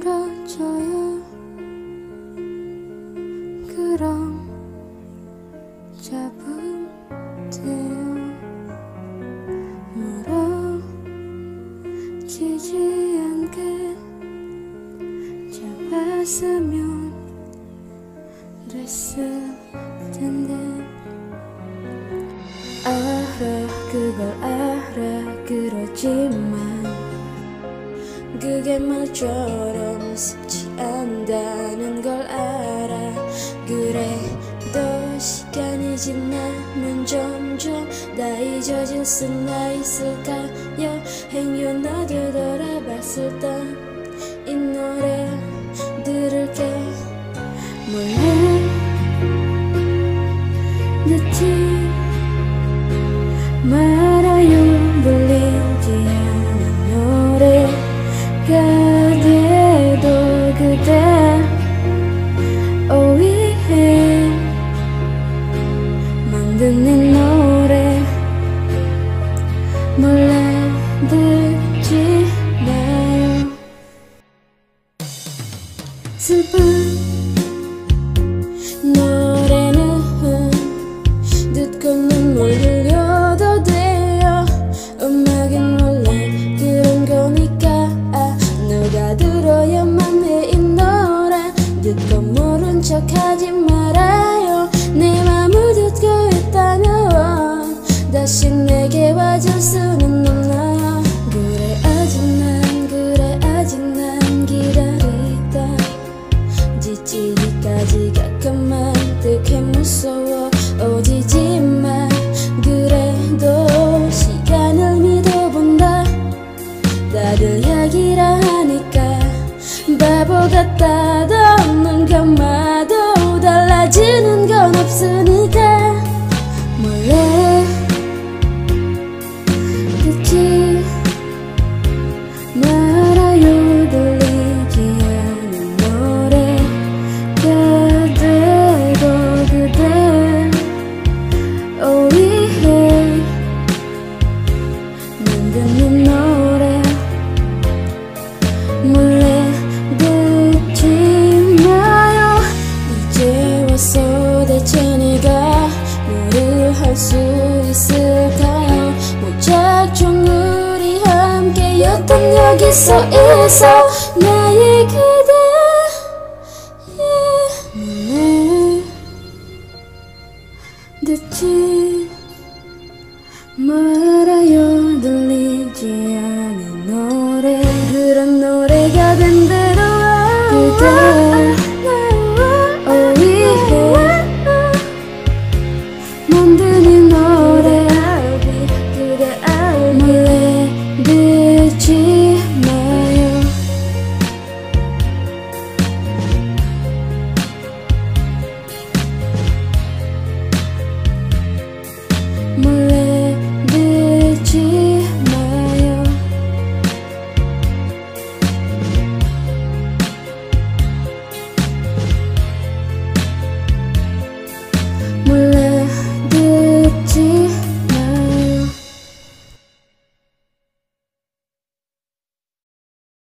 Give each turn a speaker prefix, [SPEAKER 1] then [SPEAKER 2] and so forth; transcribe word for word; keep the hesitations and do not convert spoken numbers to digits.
[SPEAKER 1] 물어줘요. 그럼 잡으세요. 물어지지 않게 잡았으면 됐을 텐데. 알아, 그걸 알아. 그렇지만 그게 말처럼 쉽지 않다는 걸 알아. 그래도 시간이 지나면 점점 다 잊어질 수나 있을까요? 행여 나도 돌아봤을 땐 이 노래 들을게. 몰래 듣지 말아요. 들리지 않는 노래가 돼도 그대 오해해 만든 이 노래 몰래 듣지 마요. 슬픈 노래는 듣고 눈물 흘려도 돼요. 음악은 원래 그런 거니까 누가 들어야만 해. 이 노래 듣고 모른 척 하지 말아요. 내 맘을 듣고 있다면 다시 내게 와줄 수는 없나요? 그래 아직 난 그래 아직 난 기다리다 지치기까지가 그만두게 무서워. 오지지만 그래도 시간을 믿어본다. 다들 이야기라 하니까 바보 같다. 눈 감아도 달라지는 건 없으니까 몰래 듣지 말아요. 들리지 않는 노래가 돼도 그대 오해해 만든 이 노래 몰래 듣지 마요. 이제 와서 대체 네가 뭐를 할 수 있을까요? 무작정 우리 함께였던 여기서 있어.